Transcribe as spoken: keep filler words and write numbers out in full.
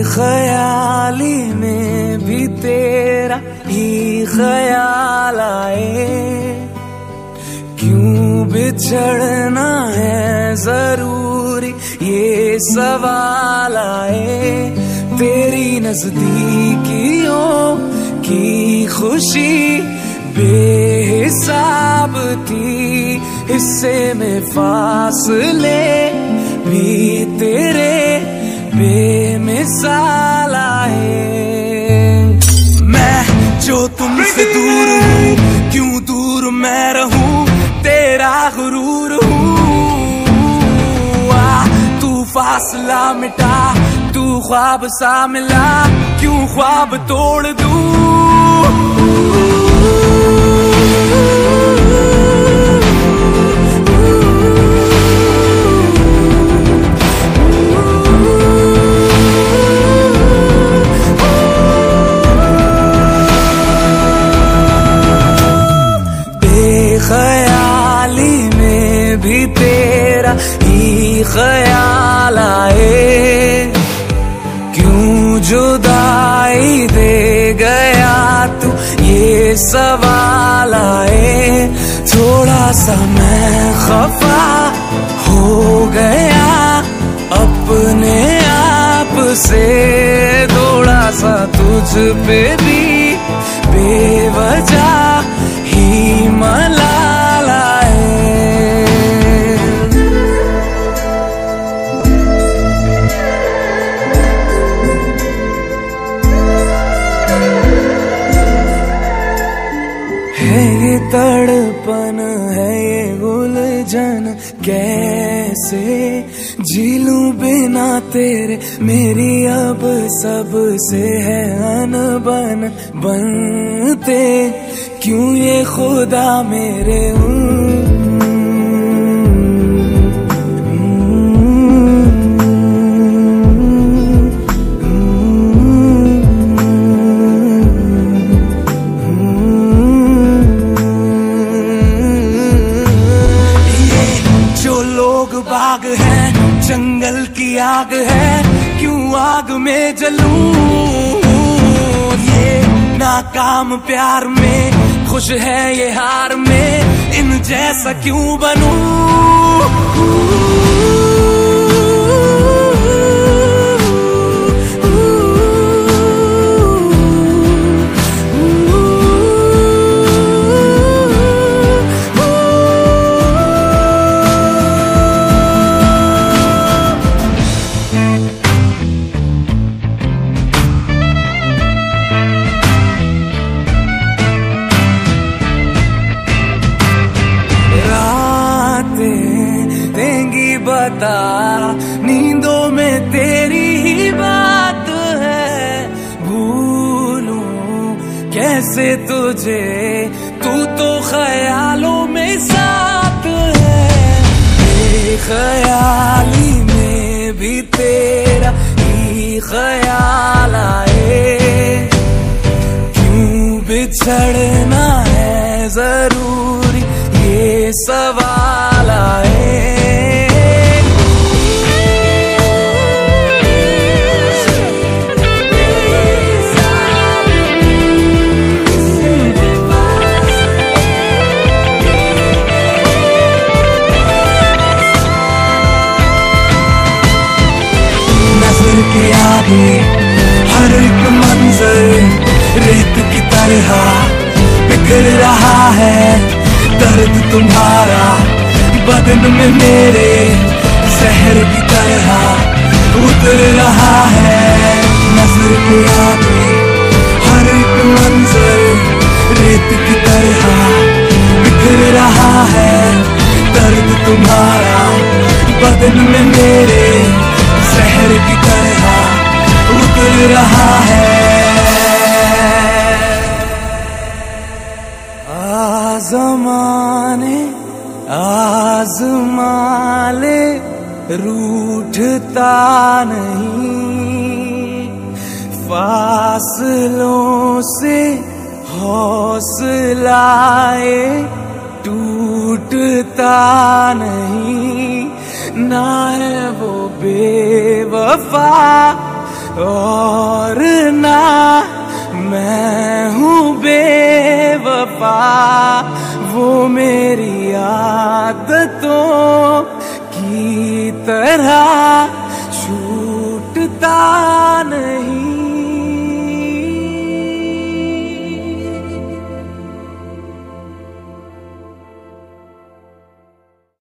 ख्याली में भी तेरा ही ख्याल आए, क्यों बिछड़ना है जरूरी ये सवाल आए। तेरी नजदीकियों की खुशी बेहिसाब थी, हिस्से में फासले भी तेरे बेमिसाल आए। मैं जो तुमसे दूर हूँ, क्यों दूर मैं रहूं, तेरा गुरूर हूँ। आ तू फासला मिटा, तू ख्वाब सा मिला, क्यों ख्वाब तोड़ दूं। ख्याली में भी तेरा ही ख्याल आए, क्यों जुदाई दे गया तू ये सवाल आए। थोड़ा सा मैं खफा हो गया अपने आप से, थोड़ा सा तुझ पे भी बेवजह ही मलाल आए। है ये तड़पन, है ये उलझन, कैसे जी लूं बिना तेरे। मेरी अब सब से है अनबन, बनते क्यों ये खुदा मेरे। बाग है जंगल की आग है, क्यों आग में जलूं। ये नाकाम प्यार में खुश है ये हार में, इन जैसा क्यों बनूं। देंगी बता, नींदों में तेरी ही बात है। भूलूं कैसे तुझे, तू तो ख्यालों में साथ है। ख्याली में भी तेरा ही ख्याल आए, क्यों बिछड़ना है जरूरी ये सवाल आए। के आगे हर एक मंजर रेत की तरह बिखर रहा है। दर्द तुम्हारा बदन में मेरे जहर की तरह उतर रहा है। नजर के आगे हर एक मंजर रेत की तरह बिखर रहा है। दर्द तुम्हारा बदन में मेरे जहर की तरह उतर रहा है। आज़माने आज़माले रूठता नहीं, फासलों से हौसलाए टूटता नहीं। ना है वो बेवफा और ना मैं हूँ बेवफा, वो मेरी आदतों की तरह